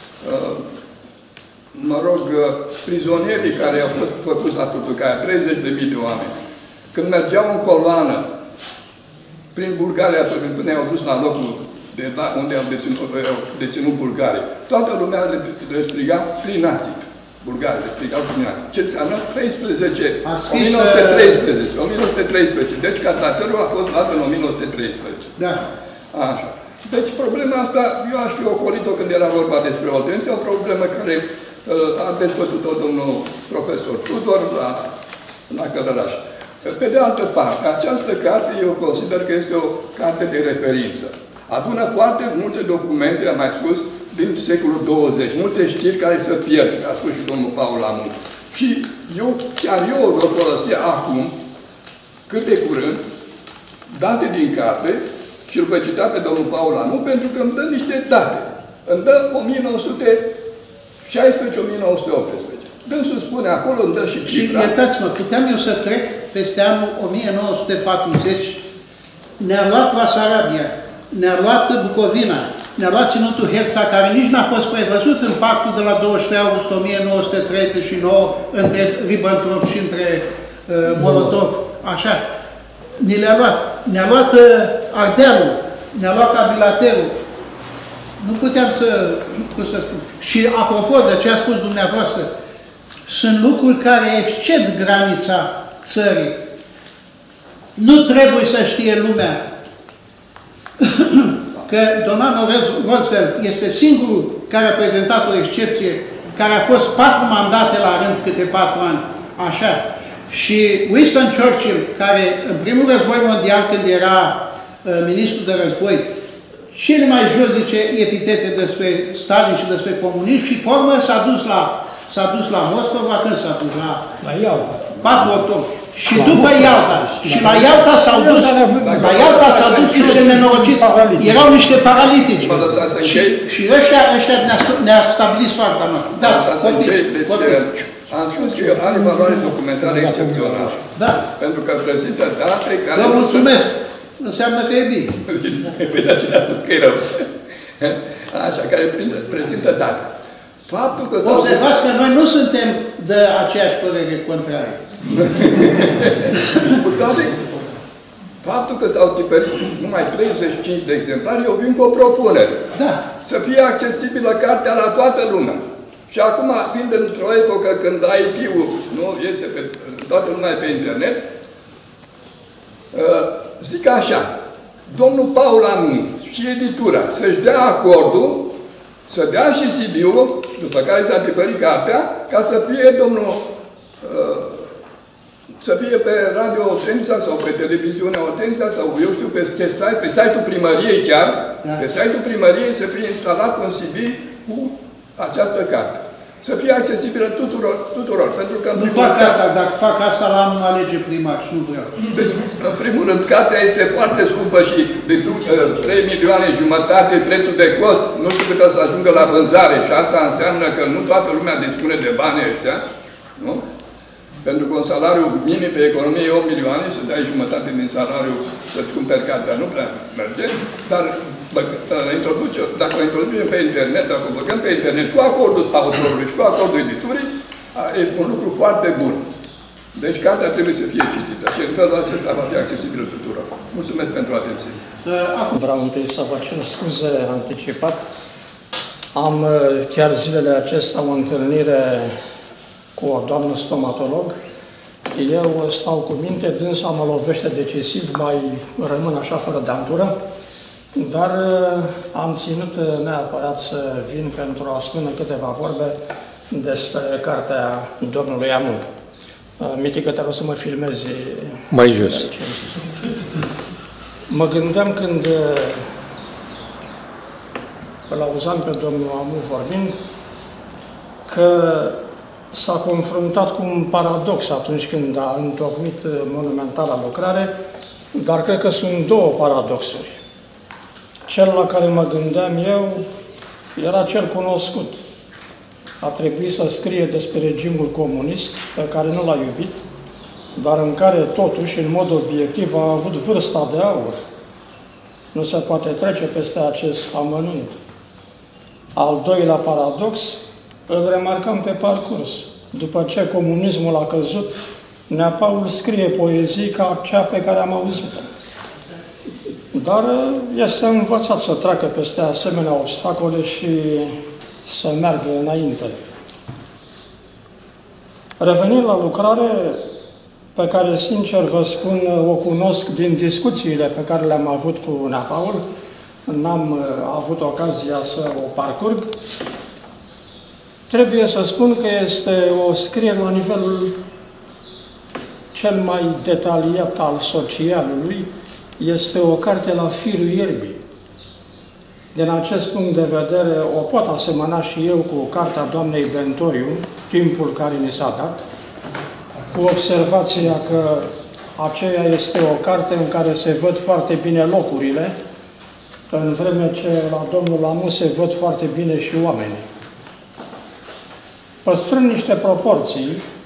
mă rog, prizonierii care au fost făcuți la Tutucaia, treizeci de mii de oameni, când mergeau în coloană prin Bulgaria, până ne-au dus la locul de la unde au deținut, deținut Bulgaria. Toată lumea le, le striga prin nații. Bulgarii le strigau prin nații. Ce înseamnă? treisprezece. o mie nouă sute treisprezece. o mie nouă sute treisprezece. Deci candidaturul a fost luat în o mie nouă sute treisprezece. Da. Așa. Deci problema asta, eu aș fi ocolit-o când era vorba despre Oltenița, o problemă care uh, a dezbătut-o domnul profesor Tudor la, la Călăraș. Pe de altă parte, această carte eu consider că este o carte de referință. Adună foarte multe documente, am mai spus, din secolul douăzeci, multe știri care se pierd, a spus și domnul Paul Amu. Și eu, chiar eu o voi folosi acum, cât de curând, date din carte, și îl voi cita pe domnul Paul Amu, pentru că îmi dă niște date. îmi dă o mie nouă sute șaisprezece - o mie nouă sute optsprezece. Dânsul spune acolo, îmi dă și Și cifra. iertați-mă, puteam eu să trec peste anul o mie nouă sute patruzeci, ne-a luat Basarabia, ne-a luat Bucovina, ne-a luat Ținutul Herța, care nici n-a fost prevăzut în pactul de la douăzeci și trei august o mie nouă sute treizeci și nouă între Ribbentrop și între uh, Molotov, așa. Ni le-a luat. Ne-a luat uh, Ardealul, ne-a luat Cabilaterul. Nu puteam să, cum să spun. Și apropo de ce a spus dumneavoastră, sunt lucruri care exced granița țării. Nu trebuie să știe lumea că Donald Roosevelt este singurul care a prezentat o excepție, care a fost patru mandate la rând, câte patru ani, așa. Și Winston Churchill, care în primul război mondial, când era uh, ministru de război, cele mai josnice epitete despre Stalin și despre comunism și, pe urmă, s-a dus la s-a dus la Moscova, când s-a dus la... La Ialta. patru octombrie. Și la după Ialta. Și la Ialta s-au dus... La Ialta s-au dus niște nenorociți. Erau niște paralitici. Și, și ăștia, ăștia ne-a ne stabilit soarta noastră. Da, poftiți, poftiți. Am spus că are valoare documentară excepțională. Da. Pentru că prezintă date care... Vă mulțumesc. Înseamnă că e bine. Păi de aceea a spus că e rău. Așa, care prezintă date. Faptul că s-au... Observați că noi nu suntem de aceeași părere contrară. Cu toate, faptul că s-au tipărit numai treizeci și cinci de exemplare, eu vin cu o propunere. Da. Să fie accesibilă cartea la toată lumea. Și acum, fiind într-o epocă când I T-ul nu este pe toată lumea pe internet, zic așa, domnul Paul Anun și editura să-și dea acordul, să dea și C D-ul, după care s-a tipărit cartea, ca să fie domnul, să fie pe Radio Otența sau pe televiziune Otența sau eu știu pe ce site, pe site-ul primăriei chiar, da. Pe site-ul primăriei să fie instalat un C D cu această carte. Să fie accesibilă tuturor, tuturor. Pentru că nu fac asta, dacă fac asta la anul alege primar și nu vreau. Deci, în primul rând, cartea este foarte scumpă și de trei milioane jumătate prețul de cost, nu știu cât o să ajungă la vânzare și asta înseamnă că nu toată lumea dispune de bani ăștia, nu? Pentru că un salariu minim pe economie e opt milioane și să dai jumătate din salariu să-ți cumperi cartea, nu prea merge, dar introduce, dacă o introducem pe internet, dacă o băgăm pe internet cu acordul autorului și cu acordul editurii, e un lucru foarte bun. Deci cartea trebuie să fie citită și în felul acesta va fi accesibilă tuturor. Mulțumesc pentru atenție. Vreau întâi să vă cer scuze anticipat. Am chiar zilele acestea o întâlnire cu o doamnă stomatolog. Eu stau cu minte, dânsa mă lovește decisiv, mai rămân așa fără dantură, dar am ținut neapărat să vin pentru a spune câteva vorbe despre cartea domnului Anun. Mitică, te rog să mă filmezi mai jos. Mă gândeam când îl auzeam pe domnul Anun vorbind, că s-a confruntat cu un paradox atunci când a întocmit monumentala lucrare, dar cred că sunt două paradoxuri. Cel la care mă gândeam eu era cel cunoscut. A trebuit să scrie despre regimul comunist, pe care nu l-a iubit, dar în care totuși, în mod obiectiv, a avut vârsta de aur. Nu se poate trece peste acest amănunt. Al doilea paradox îl remarcăm pe parcurs. După ce comunismul a căzut, Nea Paul scrie poezii ca cea pe care am auzit-o. Dar este învățat să treacă peste asemenea obstacole și să meargă înainte. Revenind la lucrare, pe care, sincer vă spun, o cunosc din discuțiile pe care le-am avut cu Nea Paul, n-am avut ocazia să o parcurg, trebuie să spun că este o scriere la nivelul cel mai detaliat al socialului, este o carte la firul ierbii. Din acest punct de vedere, o pot asemăna și eu cu cartea doamnei Bentoriu, Timpul care ni s-a dat, cu observația că aceea este o carte în care se văd foarte bine locurile în vreme ce la domnul Amu se văd foarte bine și oamenii. Păstrând niște proporții,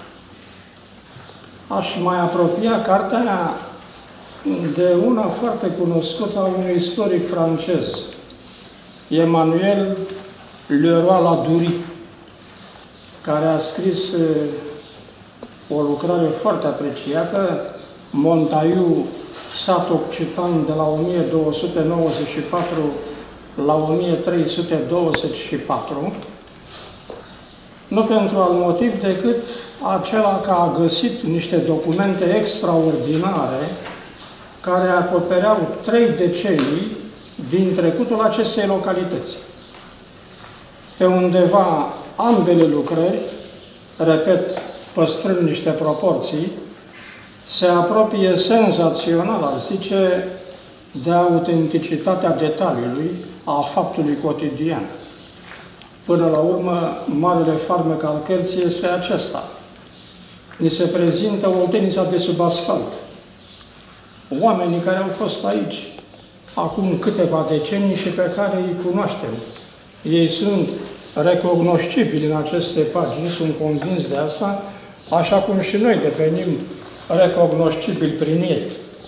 aș mai apropia cartea de una foarte cunoscută a unui istoric francez, Emmanuel Leroy-Ladurie, care a scris o lucrare foarte apreciată, Montaillou, sat occitan de la o mie două sute nouăzeci și patru la o mie trei sute douăzeci și patru, nu pentru alt motiv decât acela că a găsit niște documente extraordinare care acopereau trei decenii din trecutul acestei localități. Pe undeva ambele lucrări, repet, păstrând niște proporții, se apropie senzațional, ar zice, de autenticitatea detaliului a faptului cotidian. Până la urmă, marele farmec al cărții este acesta. Ni se prezintă Oltenița de sub asfalt. Oamenii care au fost aici acum câteva decenii și pe care îi cunoaștem. Ei sunt recognoscibili în aceste pagini, sunt convins de asta, așa cum și noi devenim recognoscibili prin ei.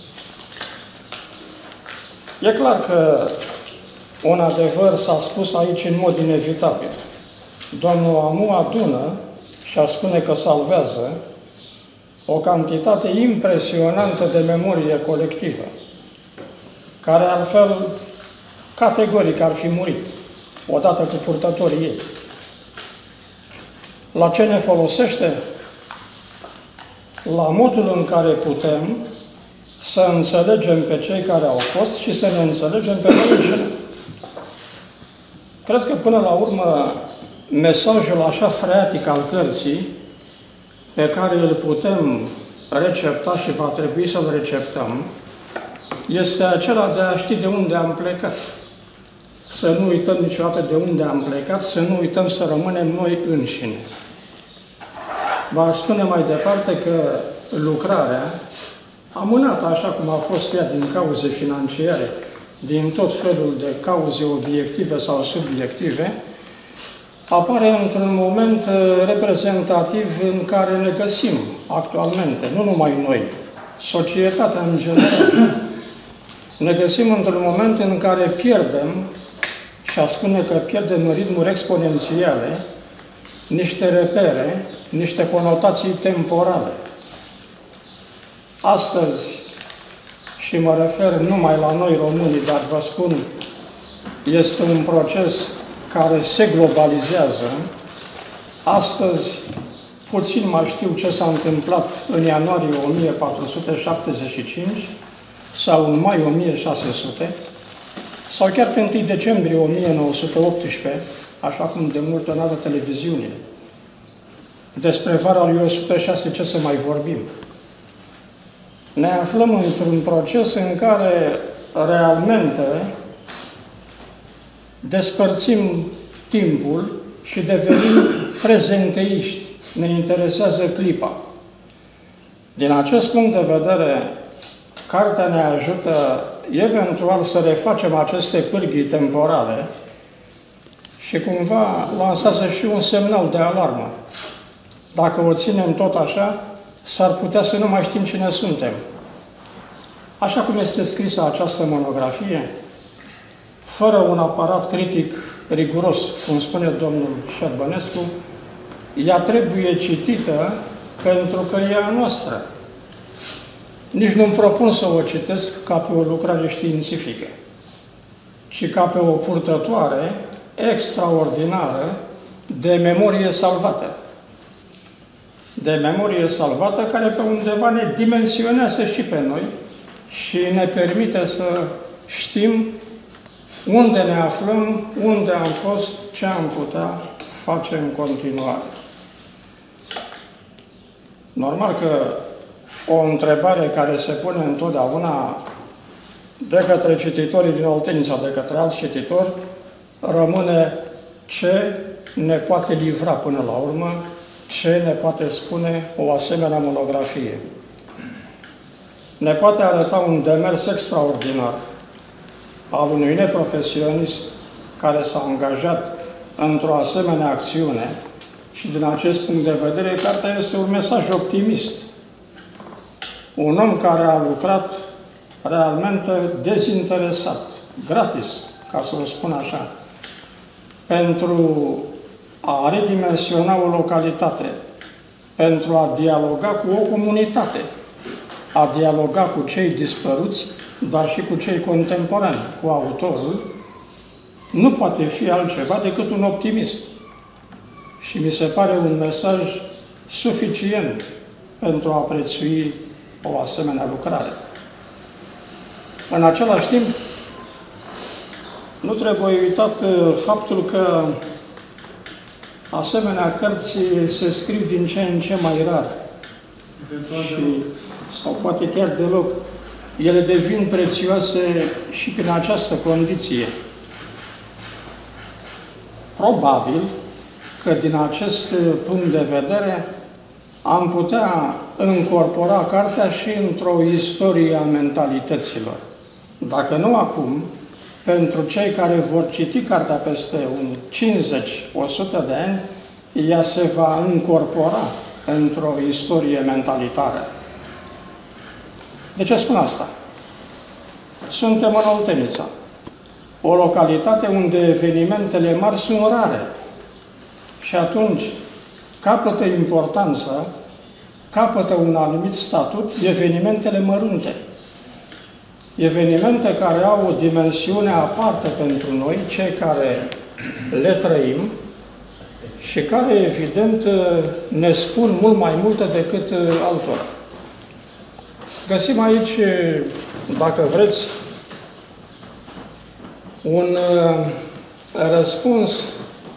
E clar că un adevăr s-a spus aici în mod inevitabil. Domnul Amu adună și a spune că salvează o cantitate impresionantă de memorie colectivă, care altfel categoric ar fi murit, odată cu purtătorii ei. La ce ne folosește? La modul în care putem să înțelegem pe cei care au fost și să ne înțelegem pe noi înșine. Cred că până la urmă mesajul așa freatic al cărții, pe care îl putem recepta și va trebui să-l receptăm, este acela de a ști de unde am plecat. Să nu uităm niciodată de unde am plecat, să nu uităm să rămânem noi înșine. V-aș spune mai departe că lucrarea, amânată așa cum a fost ea din cauze financiare, din tot felul de cauze obiective sau subiective, apare într-un moment reprezentativ în care ne găsim actualmente, nu numai noi, societatea în general. Ne găsim într-un moment în care pierdem, și a spune că pierdem în ritmuri exponențiale, niște repere, niște conotații temporale. Astăzi, și mă refer numai la noi românii, dar vă spun, este un proces care se globalizează. Astăzi, puțin mai știu ce s-a întâmplat în ianuarie o mie patru sute șaptezeci și cinci sau în mai o mie șase sute, sau chiar pe întâi decembrie o mie nouă sute optsprezece, așa cum de multe ori arată televiziunile. Despre vara lui o sută șase ce să mai vorbim? Ne aflăm într-un proces în care realmente despărțim timpul și devenim prezenteiști. Ne interesează clipa. Din acest punct de vedere, cartea ne ajută eventual să refacem aceste pârghii temporale și cumva lansează și un semnal de alarmă. Dacă o ținem tot așa, s-ar putea să nu mai știm cine suntem. Așa cum este scrisă această monografie, fără un aparat critic riguros, cum spune domnul Șerbănescu, ea trebuie citită pentru că e a noastră. Nici nu-mi propun să o citesc ca pe o lucrare științifică, ci ca pe o purtătoare extraordinară de memorie salvată. De memorie salvată care pe undeva ne dimensionează și pe noi și ne permite să știm unde ne aflăm, unde am fost, ce am putea face în continuare. Normal că o întrebare care se pune întotdeauna de către cititorii din Oltenița, de către alți cititori, rămâne ce ne poate livra până la urmă, ce ne poate spune o asemenea monografie. Ne poate arăta un demers extraordinar al unui neprofesionist care s-a angajat într-o asemenea acțiune și din acest punct de vedere, cartea este un mesaj optimist. Un om care a lucrat realmente dezinteresat, gratis, ca să o spun așa, pentru a redimensiona o localitate, pentru a dialoga cu o comunitate, a dialoga cu cei dispăruți, dar și cu cei contemporani, cu autorul, nu poate fi altceva decât un optimist. Și mi se pare un mesaj suficient pentru a prețui o asemenea lucrare. În același timp, nu trebuie uitat faptul că asemenea cărți se scriu din ce în ce mai rar. Și, sau poate chiar deloc. Ele devin prețioase și prin această condiție. Probabil că din acest punct de vedere am putea încorpora cartea și într-o istorie a mentalităților. Dacă nu acum, pentru cei care vor citi cartea peste un cincizeci - o sută de ani, ea se va încorpora într-o istorie mentalitară. De ce spun asta? Suntem în Oltenița, o localitate unde evenimentele mari sunt rare. Și atunci capătă importanță, capătă un anumit statut evenimentele mărunte. Evenimente care au o dimensiune aparte pentru noi, cei care le trăim și care, evident, ne spun mult mai multe decât altora. Găsim aici, dacă vreți, un răspuns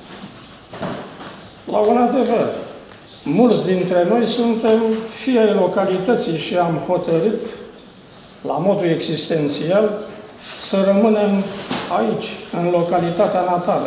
la un adevăr. Mulți dintre noi suntem fii ai localității și am hotărât, la modul existențial, să rămânem aici, în localitatea natală.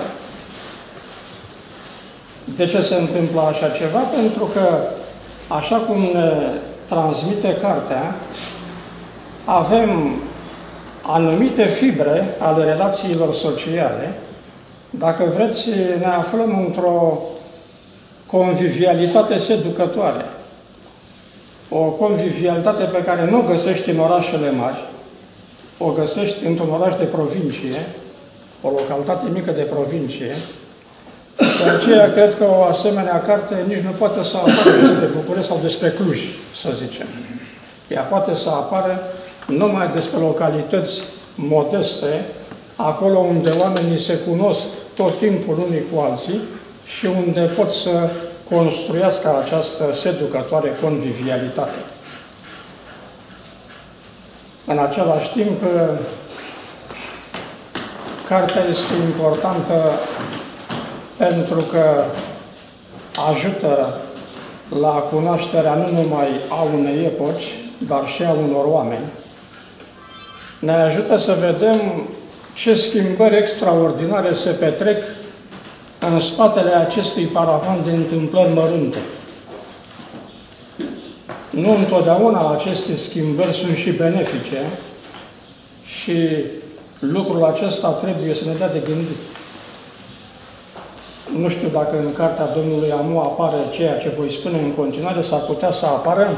De ce se întâmplă așa ceva? Pentru că, așa cum ne transmite cartea, avem anumite fibre ale relațiilor sociale. Dacă vreți, ne aflăm într-o convivialitate seducătoare. O convivialitate pe care nu o găsești în orașele mari, o găsești într-un oraș de provincie, o localitate mică de provincie. De aceea cred că o asemenea carte nici nu poate să apară despre București sau despre Cluj, să zicem. Ea poate să apară numai despre localități modeste, acolo unde oamenii se cunosc tot timpul unii cu alții și unde pot să construiască această seducătoare convivialitate. În același timp, cartea este importantă pentru că ajută la cunoașterea nu numai a unei epoci, dar și a unor oameni. Ne ajută să vedem ce schimbări extraordinare se petrec în spatele acestui paravan de întâmplări mărunte. Nu întotdeauna aceste schimbări sunt și benefice și lucrul acesta trebuie să ne dea de gândit. Nu știu dacă în cartea domnului Amu apare ceea ce voi spune în continuare, s-ar putea să apară.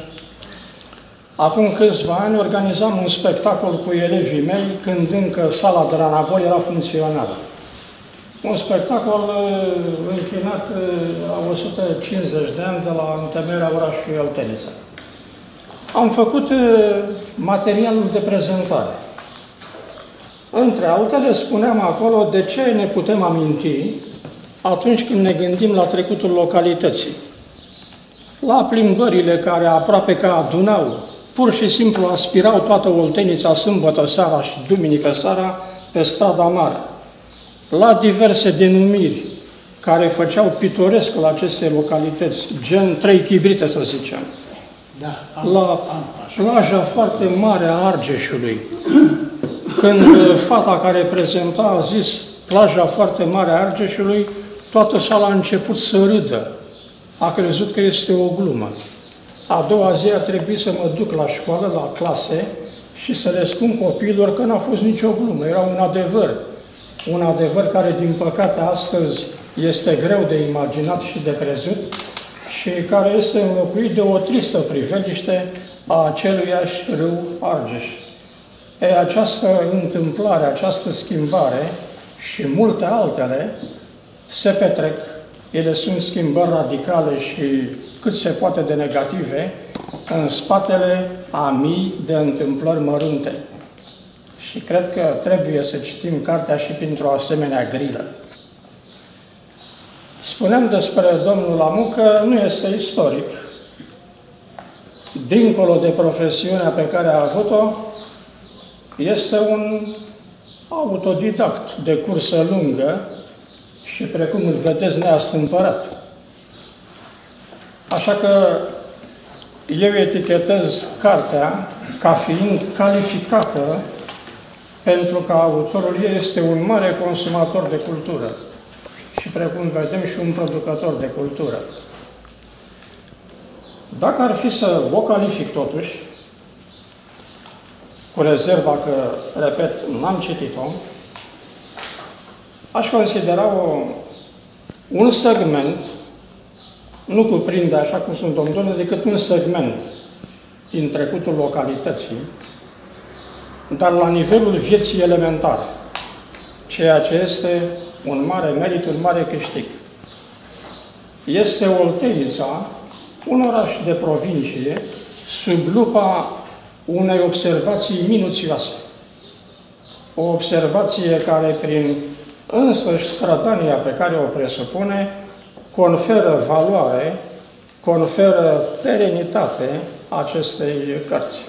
Acum câțiva ani organizam un spectacol cu elevii mei când încă sala de la Navoi era funcțională. Un spectacol închinat la o sută cincizeci de ani de la întemeierea orașului Oltenița. Am făcut materialul de prezentare. Între altele, spuneam acolo de ce ne putem aminti atunci când ne gândim la trecutul localității. La plimbările care aproape că adunau, pur și simplu aspirau toată Oltenița sâmbătă seara și duminică seara pe strada mare. La diverse denumiri care făceau pitorescul aceste localități, gen Trei Chibrite, să zicem. Da, am, la am, plaja foarte mare a Argeșului, când fata care prezenta a zis plaja foarte mare a Argeșului, toată sala a început să râdă. A crezut că este o glumă. A doua zi a trebuit să mă duc la școală, la clase, și să le spun copiilor că n-a fost nicio glumă, era un adevăr. Un adevăr care, din păcate, astăzi este greu de imaginat și de crezut și care este înlocuit de o tristă priveliște a aceluiași râu Argeș. E, această întâmplare, această schimbare și multe altele se petrec. Ele sunt schimbări radicale și cât se poate de negative în spatele a mii de întâmplări mărunte. Și cred că trebuie să citim cartea și printr-o asemenea grilă. Spuneam despre domnul Lamu că nu este istoric. Dincolo de profesiunea pe care a avut-o, este un autodidact de cursă lungă și, precum îl vedeți, neastâmpărat. Așa că eu etichetez cartea ca fiind calificată pentru că autorul ei este un mare consumator de cultură și, precum vedem, și un producător de cultură. Dacă ar fi să o calific totuși, cu rezerva că, repet, n-am citit-o, aș considera-o un segment, nu cuprinde, așa cum sunt domnule, decât un segment din trecutul localității, dar la nivelul vieții elementare, ceea ce este un mare merit, un mare câștig. Este Oltenița, un oraș de provincie, sub lupa unei observații minuțioase. O observație care, prin însăși strădania pe care o presupune, conferă valoare, conferă perenitate acestei cărți.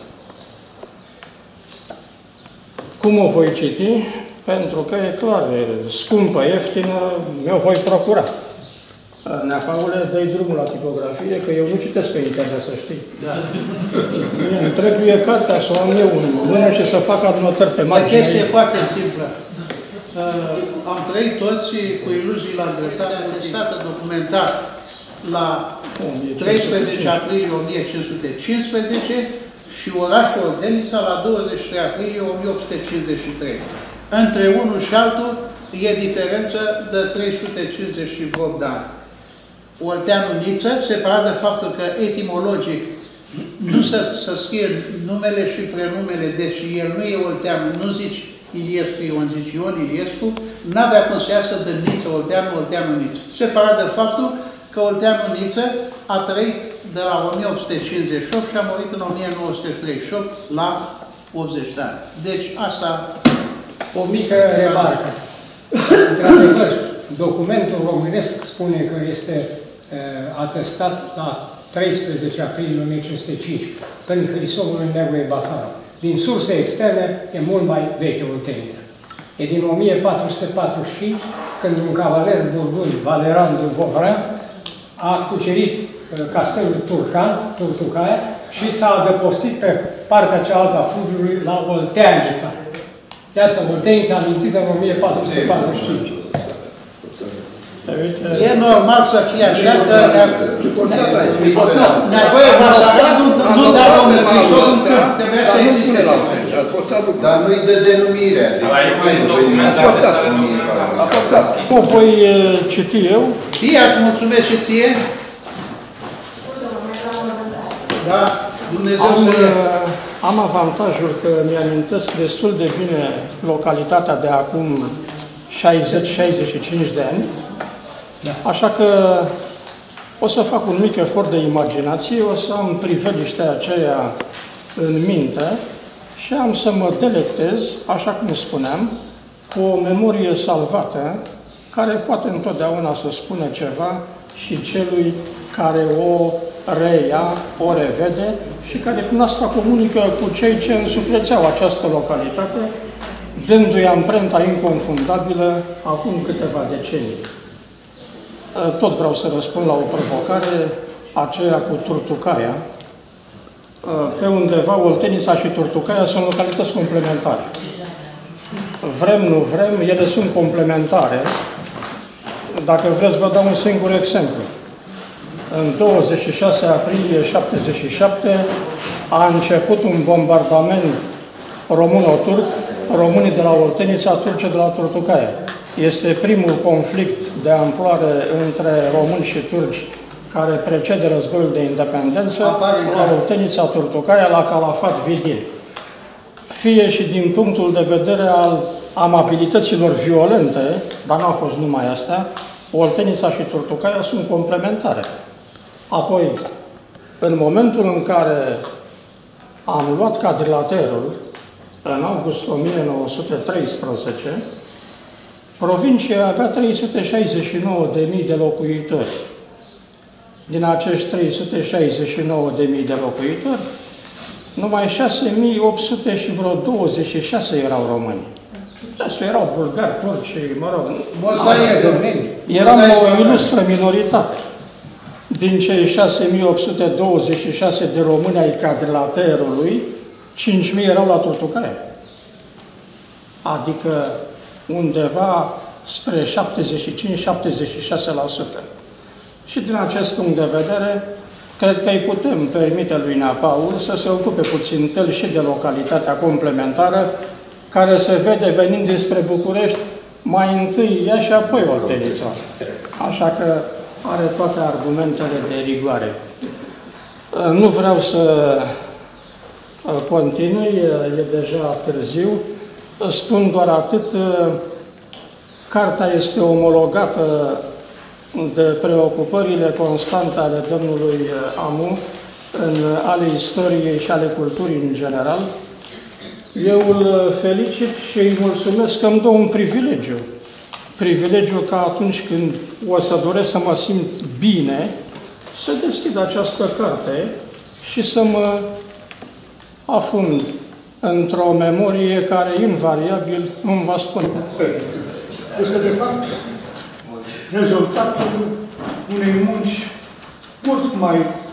Cum o voi citi? Pentru că e clar, e scumpă, ieftină, mi-o voi procura. Nea Paule, dă-i drumul la tipografie, că eu nu citesc pe internet, să știi. Da. Mie îmi trebuie cartea să o am eu în mână și să fac adnotări pe margine. O chestie foarte simplă. Uh, am trăit toți cu iluzii la dreptate, atestată documentat la treisprezece aprilie o mie cinci sute cincisprezece și orașul Oltenița la douăzeci și trei aprilie o mie opt sute cincizeci și trei. Între unul și altul e diferență de trei sute cincizeci și opt de ani. Olteanu Niță, separat de faptul că etimologic nu se, se scrie numele și prenumele, deci el nu e Olteanu, nu zici Iliescu, Ion zici Ion Iliescu, n-avea cum să iasă de Niță, Olteanu, Olteanu Niță. Separat de faptul că Olteanu Niță a trăit de la o mie opt sute cincizeci și opt și a murit în o mie nouă sute treizeci și opt la optzeci de ani. Deci asta... O mică remarcă. Într-adevăr, documentul românesc spune că este uh, atestat la treisprezece aprilie o mie cinci sute cinci, când Hrisovul în Nevoie Basarab. Din surse externe e mult mai veche Oltenița. E din o mie patru sute patruzeci și cinci, când un cavaler burgund, Valeran de Vovra, a cucerit uh, castelul Turcan, Turtucaia, și s-a adăpostit pe partea cealaltă a fluviului la Olteanița. Iată, Oltenița amintită în o mie patru sute patruzeci și cinci. E normal să fie așa că... Nevoie Basarab nu dă domnul Hrisov în câmp, trebuia să existe. Dar nu-i dă denumirea. O voi citi eu. Bine, aș mulțumesc și ție. Da, Dumnezeu să le... Am avantajul că mi-amintesc destul de bine localitatea de acum șaizeci șaizeci și cinci de ani. Da. Așa că o să fac un mic efort de imaginație, o să am priveliștea aceea în minte și am să mă delectez, așa cum spuneam, cu o memorie salvată, care poate întotdeauna să spună ceva și celui care o reia, o revede și care prin asta comunică cu cei ce însuflețeau această localitate, dându-i amprenta inconfundabilă acum câteva decenii. Tot vreau să răspund la o provocare, aceea cu Turtucaia. Pe undeva, Oltenița și Turtucaia sunt localități complementare. Vrem, nu vrem, ele sunt complementare. Dacă vreți, vă dau un singur exemplu. În douăzeci și șase aprilie șaptezeci și șapte a început un bombardament româno-turc, românii de la Oltenița, turci de la Turtucaia. Este primul conflict de amploare între români și turci care precede războiul de independență la Oltenița, Turtucaia, la Calafat, Vidin. Fie și din punctul de vedere al amabilităților violente, dar n-au fost numai astea, Oltenița și Turtucaia sunt complementare. Apoi, în momentul în care am luat cadrilaterul, în august o mie nouă sute treisprezece, provincia avea trei sute șaizeci și nouă de mii de locuitori. Din acești trei sute șaizeci și nouă de mii de locuitori, numai șase mii opt sute și vreo douăzeci și șase erau români. Asta erau bulgari, turci, mă rog, eram o ilustră minoritate. Din cei șase mii opt sute douăzeci și șase de români ai cadrilaterului, cinci mii erau la Turtucaia. Adică undeva spre șaptezeci și cinci - șaptezeci și șase la sută. Și din acest punct de vedere, cred că îi putem permite lui Nea Paul să se ocupe puțin el și de localitatea complementară, care se vede venind despre București, mai întâi ea și apoi Oltenița. Așa că are toate argumentele de rigoare. Nu vreau să continui, e deja târziu. Spun doar atât, cartea este omologată de preocupările constante ale domnului Amu, în ale istoriei și ale culturii în general. Eu îl felicit și îi mulțumesc că îmi dă un privilegiu. Privilegiu ca atunci când o să doresc să mă simt bine, să deschid această carte și să mă afund într-o memorie care invariabil îmi va spune. Este de fapt rezultatul unei munci mult mai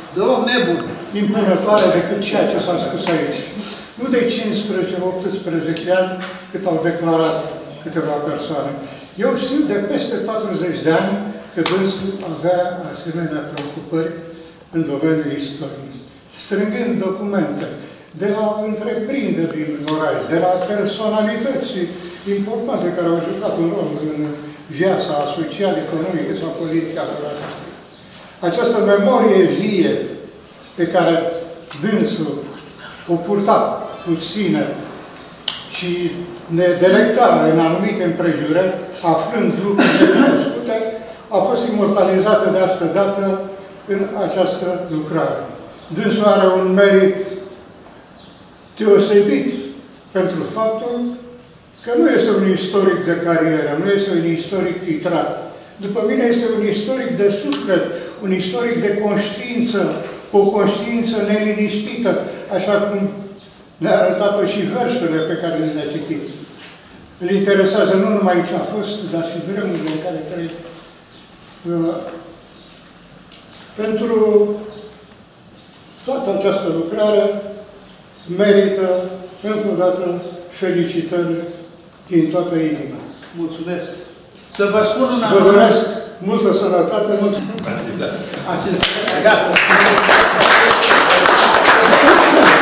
impunătoare decât ceea ce s-a spus aici. Nu de cincisprezece - optsprezece ani cât au declarat câteva persoane. Eu știu de peste patruzeci de ani că dânsul avea asemenea preocupări în domeniul istoriei. Strângând documente de la întreprinderi din oraș, de la personalități importante care au jucat un rol în viața socială, economică sau politică a orașului. Această memorie vie pe care dânsul o purta puțină și ne delecta în anumite împrejurări, aflând lucruri necunoscute, a fost imortalizată de asta dată în această lucrare. Dânsul are un merit deosebit pentru faptul că nu este un istoric de carieră, nu este un istoric titrat. După mine este un istoric de suflet, un istoric de conștiință, o conștiință neliniștită, așa cum ne-a arătat-o și versurile pe care le-a citit. Îl interesează nu numai ce a fost, dar și vremurile în care trăim. Uh, pentru toată această lucrare merită, încă o dată, felicitări din toată inima. Mulțumesc! Să vă spun un Vă doresc multă sănătate, mulțumesc! Gata!